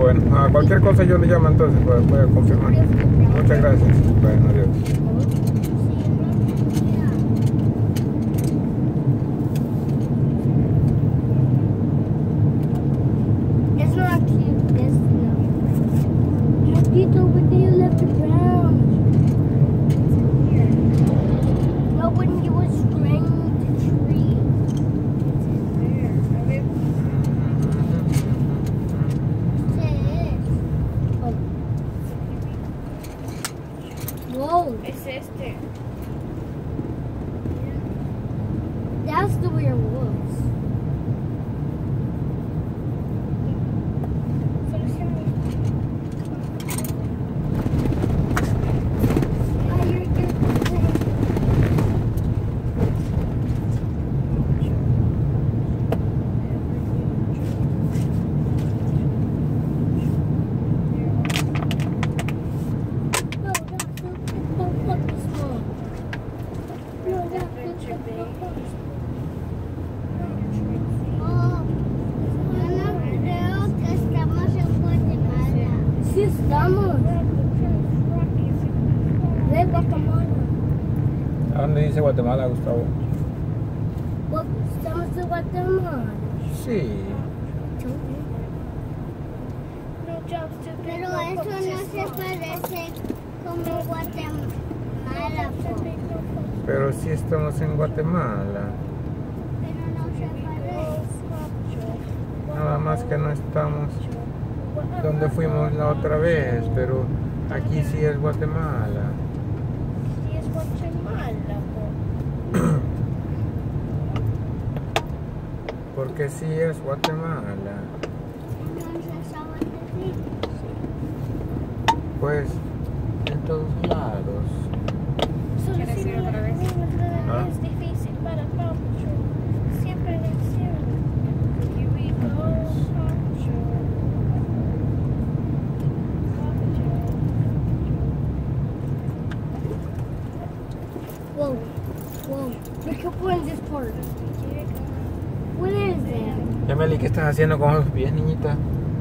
Bueno, a cualquier cosa yo le llamo entonces, voy a confirmar. Muchas gracias. Bueno, adiós. It's not cute. It's not. Mosquito, when you left the ground. No, when you were strangling the tree. Whoa. Es este. That's the weird woods. Sí estamos. De Guatemala. ¿A dónde dice Guatemala, Gustavo? Estamos de Guatemala. Sí. Pero eso no se parece como Guatemala. Pero sí estamos en Guatemala. Pero no se parece. Nada más que no estamos donde fuimos la otra vez, pero aquí sí es Guatemala. Sí, es Guatemala. Porque sí es Guatemala. Entonces, ¿a dónde sí? Pues en todos lados. ¿Quieres ir otra vez? ¿Ah? Es difícil para Pacho. Siempre le hicieron. Here we go, Pacho. Whoa, whoa. Look up in this part. What is that? Emily, ¿qué estás haciendo con los pies, niñita?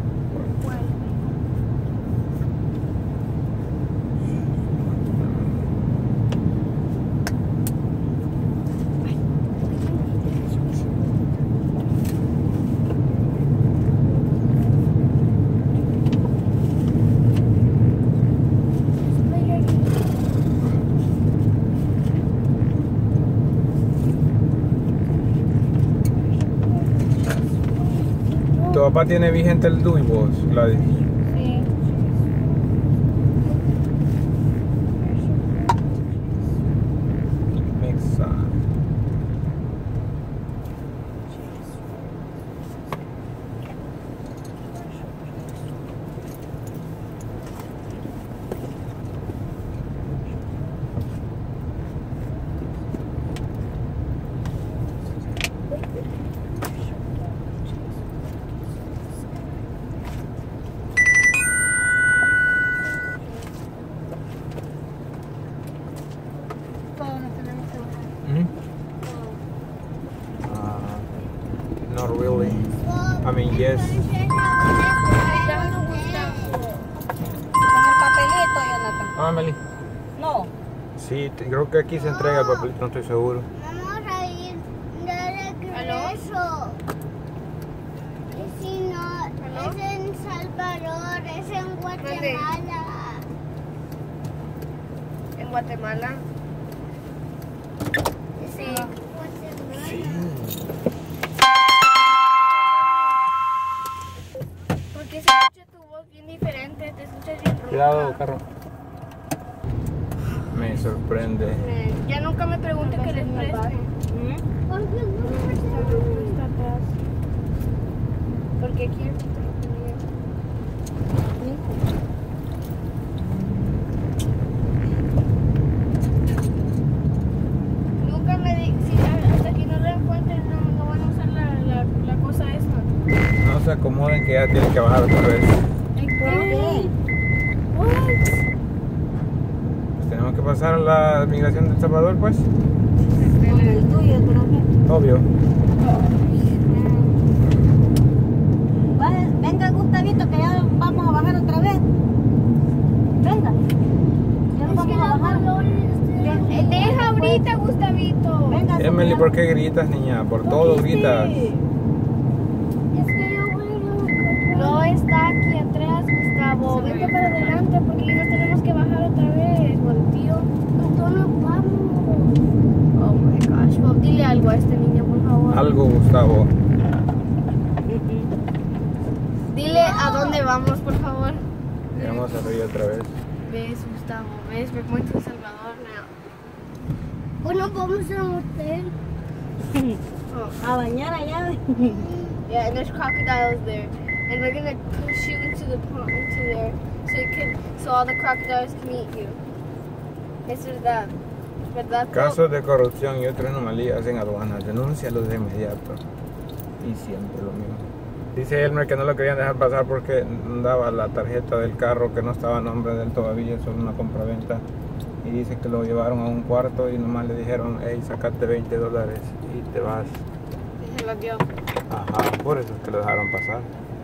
¿Tu papá tiene vigente el DUI, vos, Gladys? Sí. Mexa. Not really. I mean, yes. Con el papelito, Jonathan. Ah, Emily. No. Sí, creo que aquí se entrega el papelito, no estoy seguro. Vamos a ir de regreso. Y si no, ¿Aló? es en Salvador, es en Guatemala. ¿En Guatemala? Sí. Guatemala. Sí. Porque se escucha tu voz bien diferente, te escuchas bien ronca. Cuidado, carro. Me sorprende. Ya nunca me pregunte que les preste. Porque no Está atrás. Porque aquí nunca me di, si hasta que no lo encuentren no van a usar la cosa esa. No se acomoden que ya tienen que bajar otra vez. Pues tenemos que pasar a la migración de El Salvador, pues. Con el tuyo, Obvio. venga, Gustavito, que ya vamos ¿por qué gritas, niña? Por todo gritas. Es que yo voy a encontrar. No está aquí atrás, Gustavo. Vente para adelante porque ya nos tenemos que bajar otra vez. Volteo. ¿Dónde vamos? Oh my gosh. Bob, dile algo a este niño, por favor. Algo, Gustavo. Dile a dónde vamos, por favor. Llegamos arriba otra vez. Ves, Gustavo. Ves, we're going to El Salvador now. Bueno, vamos a un hotel. Oh. A bañar allá. Yeah, and there's crocodiles there. And we're gonna push you into the pond, into there, so all the crocodiles can eat you. Es verdad. ¿Verdad? Casos de corrupción y otras anomalías en aduanas. Denúncialos de inmediato. Y siempre lo mismo. Dice Elmer que no lo querían dejar pasar porque daba la tarjeta del carro que no estaba a nombre de él todavía, solo una compraventa. Y dice que lo llevaron a un cuarto y nomás le dijeron, hey, sacate $20 y te vas. Y se lo dio. Ajá, por eso es que lo dejaron pasar.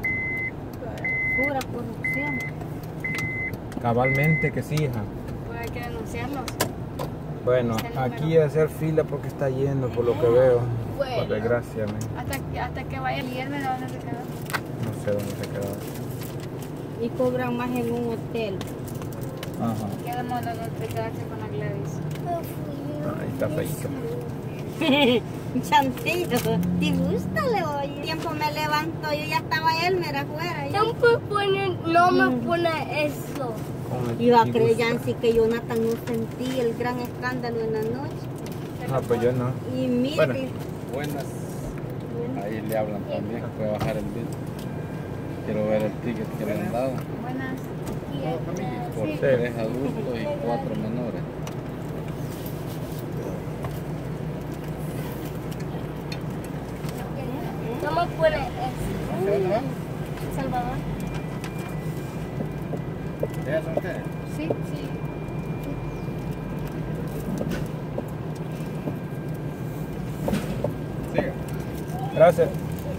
Pura corrupción. Cabalmente que sí, hija. Pues hay que denunciarlos. Bueno, aquí hacer fila porque está lleno por lo que veo. Bueno. Por desgracia, men. Hasta que vaya el Guillermo, ¿dónde se quedó? No sé dónde se quedó. Y cobran más en un hotel. Ajá. Quedamos de quedarse con la Gladys. Ahí está feito. Chantillo, ¿te gusta, Leo? Tiempo me levanto, yo ya estaba Elmer afuera. No me pone eso. Iba a creer, Yancy, que Jonathan no sentía el gran escándalo en la noche. No, pues yo no. Y mire, Bueno. Buenas. Ahí le hablan también, puede bajar el bill. Quiero ver el ticket que le han dado. Buenas. Por 3 adultos y 4 menores. No me pone eso. Salvador. ¿Ya son ustedes? Sí, sí. Siga. Gracias.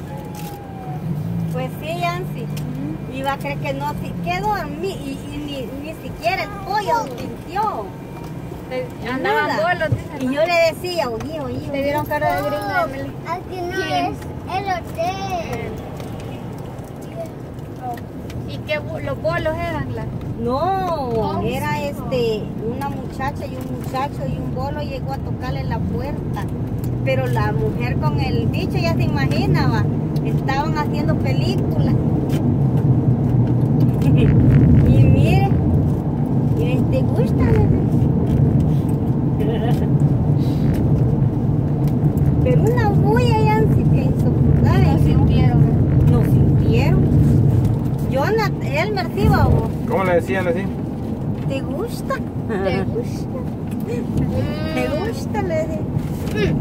pues sí, Yancy. Iba a creer que no, si quedó dormí y ni siquiera el pollo sintió. Andaban Nada. bolos, dicen. Y yo le decía, oye, Te vieron cara de gringa, Emily. Aquí no ¿Quién? es el hotel. ¿Y qué los bolos eran? no, era una muchacha y un muchacho y un bolo llegó a tocarle la puerta. Pero la mujer con el bicho ya se imaginaba, estaban haciendo películas. Y mire, ¿te gusta? Pero una bulla ya sí que insoportable. No sintieron. No sintieron. Jonathan, Elmer, sí, babo. ¿Cómo le decían así? ¿Te gusta? ¿Te gusta? ¿Te gusta? Le dije.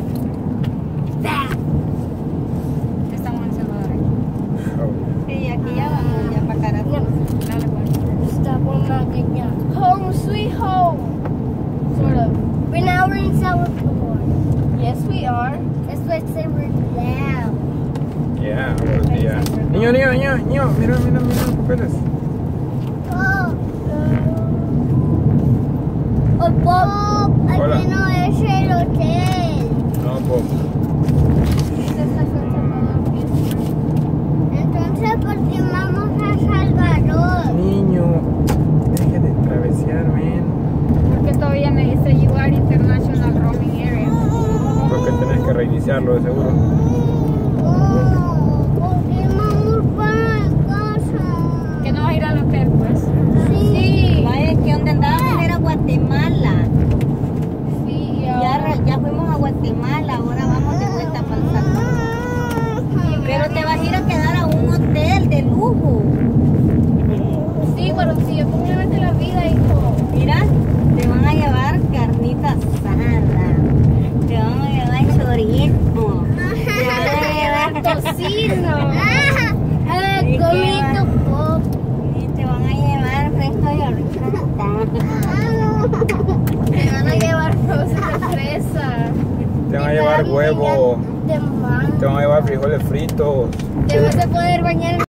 Estamos en Salvador. Sí, aquí ya vamos, ya para Caracas. Dale, pues. Estamos allá. Home sweet home. Sort of. We're now in Salvador. Yes, we are. That's what I say we're now. Ya, buenos días. Niño, mira los papeles. Oh, Bob, Hola. aquí no es el hotel. No, pues. Este es el Salvador. Entonces, ¿por qué vamos a Salvador? Niño, deje de travesear, men. Porque todavía me dice UR International Roaming Area. Porque tenés que reiniciarlo de seguro. ¿Por qué vamos para casa? Que no vas a ir al hotel, pues. Sí. Vaya, que donde andábamos era Guatemala. Sí, Ya fuimos a Guatemala, ahora vamos de vuelta para El Salvador. Pero te vas a ir a quedar a un hotel de lujo. Sí, pero si yo complemente la vida, hijo. Mira, te van a llevar carnita asada, te van a llevar chorizo, te van a llevar Tocino. Comito Bob. y te van a llevar fresco de horchata. Me van a llevar rosas de fresa. Te van a llevar huevo. De mango. Te van a llevar frijoles fritos. Te vas a poder bañar en